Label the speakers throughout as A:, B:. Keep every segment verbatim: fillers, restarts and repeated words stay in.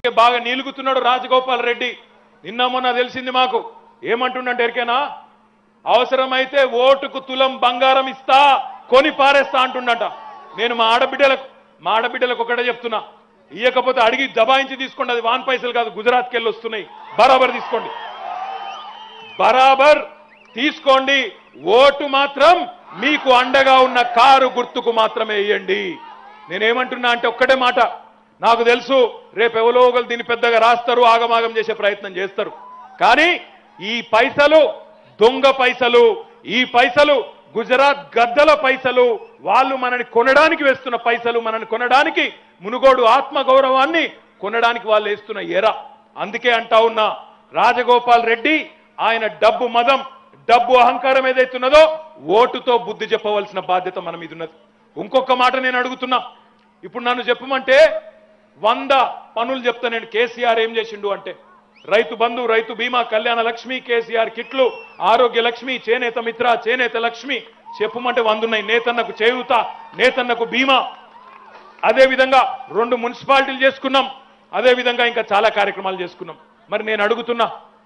A: అందుకే బాగా నీలుగుతున్నాడు రాజగోపాల్ రెడ్డి. నిన్న మొన్న తెలిసింది మాకు ఏమంటుండంటే ఎరికేనా, అవసరమైతే ఓటుకు తులం బంగారం ఇస్తా కొని పారేస్తా అంటుండట. నేను మా ఆడబిడ్డలకు మా ఆడబిడ్డలకు ఒకటే చెప్తున్నా, ఇయ్యకపోతే అడిగి దబాయించి తీసుకోండి. అది వాన్ పైసలు కాదు, గుజరాత్కి వెళ్ళి వస్తున్నాయి. బరాబర్ తీసుకోండి, బరాబర్ తీసుకోండి. ఓటు మాత్రం మీకు అండగా ఉన్న కారు గుర్తుకు మాత్రమే వేయండి. నేనేమంటున్నా అంటే ఒక్కటే మాట, నాకు తెలుసు రేపు ఎవరో ఒకరు దీన్ని పెద్దగా రాస్తారు, ఆగమాగం చేసే ప్రయత్నం చేస్తారు. కానీ ఈ పైసలు దొంగ పైసలు, ఈ పైసలు గుజరాత్ గద్దల పైసలు, వాళ్ళు మనని కొనడానికి వేస్తున్న పైసలు, మనని కొనడానికి మునుగోడు ఆత్మగౌరవాన్ని కొనడానికి వాళ్ళు వేస్తున్న ఎర. అందుకే అంటా ఉన్నా, రాజగోపాల్ రెడ్డి ఆయన డబ్బు మదం, డబ్బు అహంకారం ఏదైతున్నదో ఓటుతో బుద్ధి చెప్పవలసిన బాధ్యత మన మీద ఉన్నది. ఇంకొక మాట నేను అడుగుతున్నా, ఇప్పుడు నన్ను చెప్పమంటే వంద పనులు చెప్తా నేను. కేసీఆర్ ఏం చేసిండు అంటే, రైతు బంధు, రైతు బీమా, కళ్యాణ లక్ష్మి, కేసీఆర్ కిట్లు, ఆరోగ్య లక్ష్మి, చేనేత మిత్ర, చేనేత లక్ష్మి, చెప్పమంటే వందున్నాయి. నేతన్నకు చేయూత, నేతన్నకు బీమా, అదే విధంగా రెండు మున్సిపాలిటీలు చేసుకున్నాం, అదే విధంగా ఇంకా చాలా కార్యక్రమాలు చేసుకున్నాం. మరి నేను అడుగుతున్నా,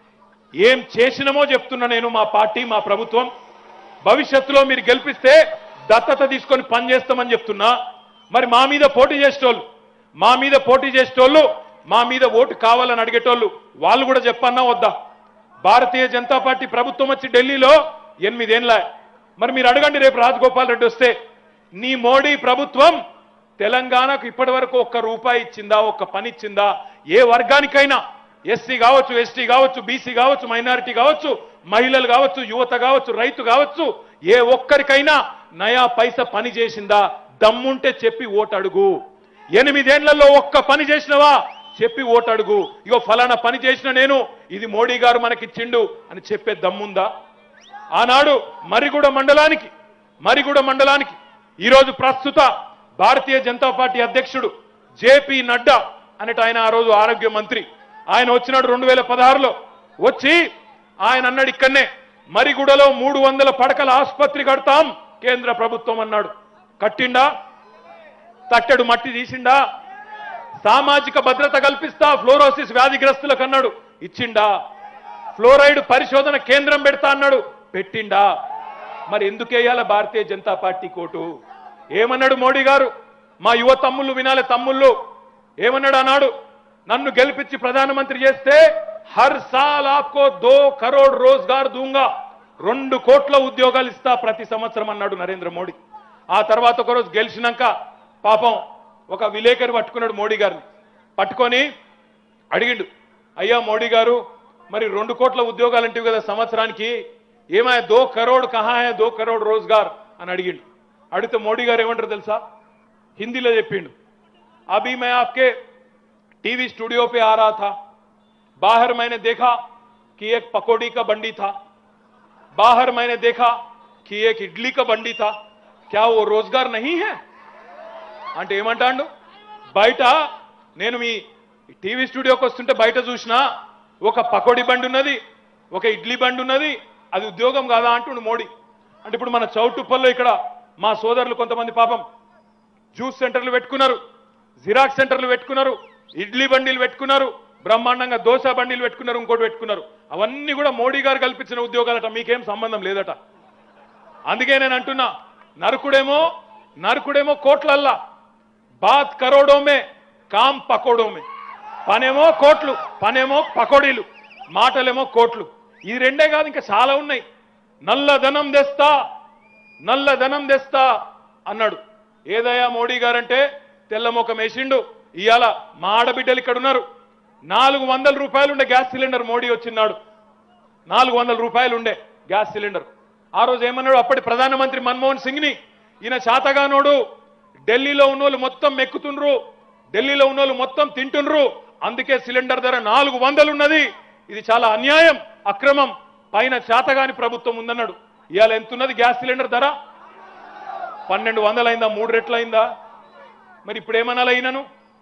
A: ఏం చేసినామో చెప్తున్నా నేను. మా పార్టీ, మా ప్రభుత్వం భవిష్యత్తులో మీరు గెలిపిస్తే దత్తత తీసుకొని పనిచేస్తామని చెప్తున్నా. మరి మా మీద పోటీ చేసేటోళ్ళు, మా మీద పోటీ చేసేటోళ్ళు, మా మీద ఓటు కావాలని అడిగేటోళ్ళు, వాళ్ళు కూడా చెప్పన్నా వద్దా? భారతీయ జనతా పార్టీ ప్రభుత్వం వచ్చి ఢిల్లీలో ఎనిమిదేళ్ళ. మరి మీరు అడగండి, రేపు రాజగోపాల్ రెడ్డి వస్తే, నీ మోడీ ప్రభుత్వం తెలంగాణకు ఇప్పటి వరకు ఒక్క రూపాయి ఇచ్చిందా, ఒక్క పని ఇచ్చిందా? ఏ వర్గానికైనా, ఎస్సీ కావచ్చు, ఎస్టీ కావచ్చు, బీసీ కావచ్చు, మైనారిటీ కావచ్చు, మహిళలు కావచ్చు, యువత కావచ్చు, రైతు కావచ్చు, ఏ ఒక్కరికైనా నయా పైస పని చేసిందా? దమ్ముంటే చెప్పి ఓటు అడుగు. ఎనిమిదేళ్లలో ఒక్క పని చేసినవా చెప్పి ఓటు అడుగు. ఇగో ఫలానా పని చేసిన నేను, ఇది మోడీ గారు మనకిచ్చిండు అని చెప్పే దమ్ముందా? ఆనాడు మరిగూడ మండలానికి మరిగూడ మండలానికి ఈరోజు ప్రస్తుత భారతీయ జనతా పార్టీ అధ్యక్షుడు జేపీ నడ్డా అనేట ఆయన ఆ రోజు ఆరోగ్య మంత్రి, ఆయన వచ్చినాడు రెండు వేల పదహారులో. వచ్చి ఆయన అన్నాడు, ఇక్కడనే మరిగూడలో మూడు వందల పడకల ఆసుపత్రి కడతాం కేంద్ర ప్రభుత్వం అన్నాడు. కట్టిండా? తట్టెడు మట్టి తీసిండా? సామాజిక భద్రత కల్పిస్తా ఫ్లోరోసిస్ వ్యాధిగ్రస్తులకు అన్నాడు, ఇచ్చిండా? ఫ్లోరైడ్ పరిశోధన కేంద్రం పెడతా అన్నాడు, పెట్టిండా? మరి ఎందుకేయాల భారతీయ జనతా పార్టీ కోటు? ఏమన్నాడు మోడీ గారు? మా యువ తమ్ముళ్ళు వినాలి, తమ్ముళ్ళు ఏమన్నాడు అన్నాడు, నన్ను గెలిపించి ప్రధానమంత్రి చేస్తే హర్ సాల్ ఆప్కో దో కరోడ్ రోజ్గార్ దూంగా, రెండు కోట్ల ఉద్యోగాలు ఇస్తా ప్రతి సంవత్సరం అన్నాడు నరేంద్ర మోడీ. ఆ తర్వాత ఒకరోజు గెలిచినాక పాపం ఒక విలేకరి పట్టుకున్నాడు మోడీ గారిని. పట్టుకొని అడిగిండు, అయ్యా మోడీ గారు, మరి రెండు కోట్ల ఉద్యోగాలు అంటివి కదా సంవత్సరానికి, ఏమాయ దో కరోడ్ కహా హై దో కరోడ్ రోజ్గార్ అని అడిగిండు. అడిగితే మోడీ గారు ఏమంటారు తెలుసా? హిందీలో చెప్పిండు, అభి మే ఆప్కే टीवी स्टूडियो पे आ रहा था, बाहर मैंने देखा कि एक पकौड़ी का बंडी था, बाहर मैंने देखा कि एक इडली का बंडी था, क्या वो रोजगार नहीं है? అంటే ఏమంటాండు, బయట నేను మీ టీవీ స్టూడియోకి వస్తుంటే బయట చూసినా ఒక పకోడీ బండి ఉన్నది, ఒక ఇడ్లీ బండి ఉన్నది, అది ఉద్యోగం కాదా అంటుండు మోడీ. అంటే ఇప్పుడు మన చౌటుప్పల్లో ఇక్కడ మా సోదరులు కొంతమంది పాపం జ్యూస్ సెంటర్లు పెట్టుకున్నారు, జిరాక్స్ సెంటర్లు పెట్టుకున్నారు, ఇడ్లీ బండిలు పెట్టుకున్నారు, బ్రహ్మాండంగా దోశ బండిలు పెట్టుకున్నారు, ఇంకోటి పెట్టుకున్నారు. అవన్నీ కూడా మోడీ గారు కల్పించిన ఉద్యోగాలట, మీకేం సంబంధం లేదట. అందుకే నేను అంటున్నా, నరకుడేమో నరకుడేమో కోట్లల్లా, బాత్ కరోడోమే కామ్ పకోడోమే, పనేమో కోట్లు, పనేమో పకోడీలు, మాటలేమో కోట్లు. ఇది రెండే కాదు, ఇంకా చాలా ఉన్నాయి. నల్లధనం తెస్తా నల్లధనం తెస్తా అన్నాడు. ఏదయ్యా మోడీ గారంటే తెల్లమొఖం వేసిండు. ఇవాళ మా ఆడబిడ్డలు ఇక్కడ ఉన్నారు, నాలుగు వందల రూపాయలు ఉండే గ్యాస్ సిలిండర్ మోడీ వచ్చినాడు, నాలుగు వందల రూపాయలు ఉండే గ్యాస్ సిలిండర్. ఆ రోజు ఏమన్నాడు అప్పటి ప్రధానమంత్రి మన్మోహన్ సింగ్ ని, ఈయన చాతగానోడు, ఢిల్లీలో ఉన్నోళ్ళు మొత్తం మెక్కుతుండ్రు, ఢిల్లీలో ఉన్నోళ్ళు మొత్తం తింటుండ్రు, అందుకే సిలిండర్ ధర నాలుగు వందలు ఉన్నది, ఇది చాలా అన్యాయం, అక్రమం, పైన చాతగాని ప్రభుత్వం ఉందన్నాడు. ఇవాళ ఎంతున్నది గ్యాస్ సిలిండర్ ధర? పన్నెండు వందలు అయిందా? మూడు రెట్లు అయిందా? మరి ఇప్పుడు ఏమనాలి అయినను?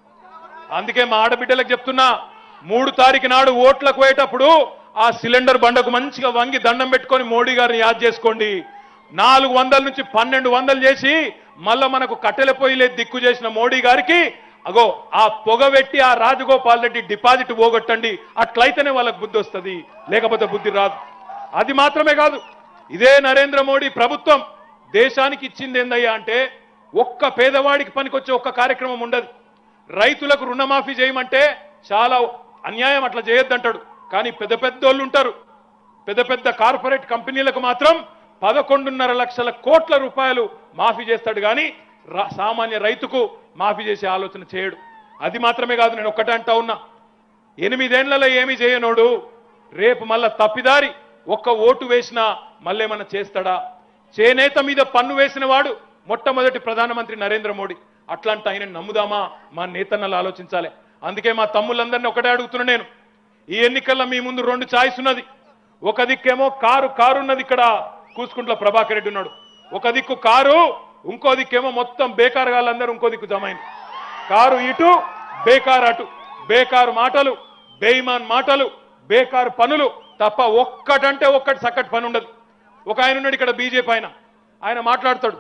A: అందుకే మా ఆడబిడ్డలకు చెప్తున్నా, మూడు తారీఖు నాడు ఓట్లకు పోయేటప్పుడు ఆ సిలిండర్ బండకు మంచిగా వంగి దండం పెట్టుకొని మోడీ గారిని యాద్ చేసుకోండి. నాలుగు వందల నుంచి పన్నెండు వందలు చేసి మళ్ళా మనకు కట్టెల పొయ్యిలే దిక్కు చేసిన మోడీ గారికి అగో ఆ పొగబెట్టి ఆ రాజగోపాల్ రెడ్డి డిపాజిట్ పోగొట్టండి, అట్లయితేనే వాళ్ళకు బుద్ధి వస్తుంది, లేకపోతే బుద్ధి రాదు. అది మాత్రమే కాదు, ఇదే నరేంద్ర మోడీ ప్రభుత్వం దేశానికి ఇచ్చింది ఏందయ్యా అంటే ఒక్క పేదవాడికి పనికొచ్చే ఒక్క కార్యక్రమం ఉండదు. రైతులకు రుణమాఫీ చేయమంటే చాలా అన్యాయం, అట్లా చేయొద్దంటాడు. కానీ పెద్ద పెద్ద వాళ్ళు ఉంటారు, పెద్ద పెద్ద కార్పొరేట్ కంపెనీలకు మాత్రం పదకొండున్నర లక్షల కోట్ల రూపాయలు మాఫీ చేస్తాడు, కానీ సామాన్య రైతుకు మాఫీ చేసే ఆలోచన చేయడు. అది మాత్రమే కాదు, నేను ఒక్కటే అంటా ఉన్నా, ఎనిమిదేళ్లలో ఏమీ చేయనోడు రేపు మళ్ళా తప్పిదారి ఒక్క ఓటు వేసినా మళ్ళేమన్నా చేస్తాడా? చేనేత మీద పన్ను వేసిన వాడు మొట్టమొదటి ప్రధానమంత్రి నరేంద్ర మోడీ. అట్లాంటి ఆయన నమ్ముదామా? మా నేతన్నలు ఆలోచించాలి. అందుకే మా తమ్ముళ్ళందరినీ ఒకటే అడుగుతున్నా నేను, ఈ ఎన్నికల్లో మీ ముందు రెండు ఛాయిస్ ఉన్నది. ఒక దిక్కేమో కారు కారు ఉన్నది, ఇక్కడ కూసుకుంట్ల ప్రభాకర్ రెడ్డి ఉన్నాడు. ఒక దిక్కు కారు, ఇంకో దిక్కేమో మొత్తం బేకారు వాళ్ళందరూ ఇంకో దిక్కు జమైంది. కారు ఇటు, బేకారు అటు. బేకారు మాటలు, బేయిమాన్ మాటలు, బేకారు పనులు తప్ప ఒక్కటంటే ఒక్కటి చక్కటి పని ఉండదు. ఒక ఆయన ఉన్నాడు ఇక్కడ బీజేపీ ఆయన, ఆయన మాట్లాడతాడు,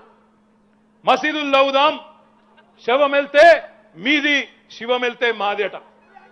A: మసీదులు లవుదాం, శవం వెళ్తే మీది, శివం వెళ్తే మాది అట.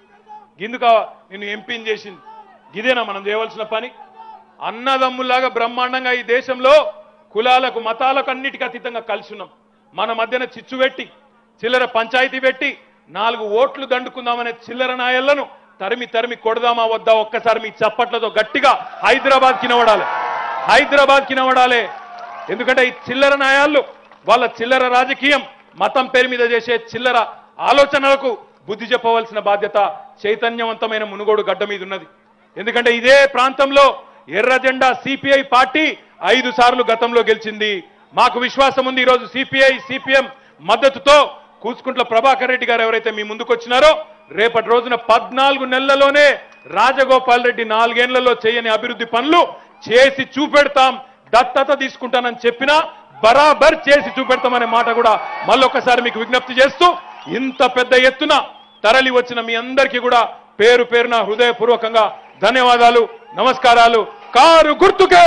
A: గిందుక నిన్ను ఎంపీని చేసింది, గిదేనా మనం చేయవలసిన పని? అన్నదమ్ములాగా బ్రహ్మాండంగా ఈ దేశంలో కులాలకు మతాలకు అన్నిటికీ అతీతంగా కలిసి ఉన్నాం. మన మధ్యన చిచ్చు పెట్టి చిల్లర పంచాయతీ పెట్టి నాలుగు ఓట్లు దండుకుందామనే చిల్లర నాయళ్లను తరిమి తరిమి కొడదామా వద్దా? ఒక్కసారి మీ చప్పట్లతో గట్టిగా హైదరాబాద్ కినవడాలి, హైదరాబాద్ కినవడాలి. ఎందుకంటే ఈ చిల్లర నాయాళ్ళు వాళ్ళ చిల్లర రాజకీయం, మతం పేరు మీద చేసే చిల్లర ఆలోచనలకు బుద్ధి చెప్పవలసిన బాధ్యత చైతన్యవంతమైన మునుగోడు గడ్డ మీద ఉన్నది. ఎందుకంటే ఇదే ప్రాంతంలో ఎర్ర జెండా సిపిఐ పార్టీ ఐదు సార్లు గతంలో గెలిచింది. మాకు విశ్వాసం ఉంది, ఈరోజు సిపిఐ సిపిఎం మద్దతుతో కూసుకుంట్ల ప్రభాకర్ రెడ్డి గారు ఎవరైతే మీ ముందుకు వచ్చినారో, రేపటి రోజున పద్నాలుగు నెలల్లోనే రాజగోపాల్ రెడ్డి నాలుగేళ్లలో చేయని అభివృద్ధి పనులు చేసి చూపెడతాం. దత్తత తీసుకుంటానని చెప్పినా బరాబర్ చేసి చూపెడతామనే మాట కూడా మళ్ళొకసారి మీకు విజ్ఞప్తి చేస్తూ, ఇంత పెద్ద ఎత్తున తరలి వచ్చిన మీ అందరికీ కూడా పేరు పేరున హృదయపూర్వకంగా ధన్యవాదాలు, నమస్కారాలు. కారు గుర్తుకే,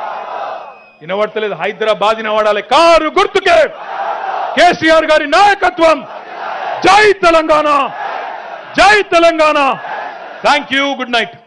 A: వినబడతలేదు, హైదరాబాద్ వినబడాలి. కారు గుర్తుకే, కేసీఆర్ గారి నాయకత్వం. జై తెలంగాణ, జై Telangana. Thank you, good night.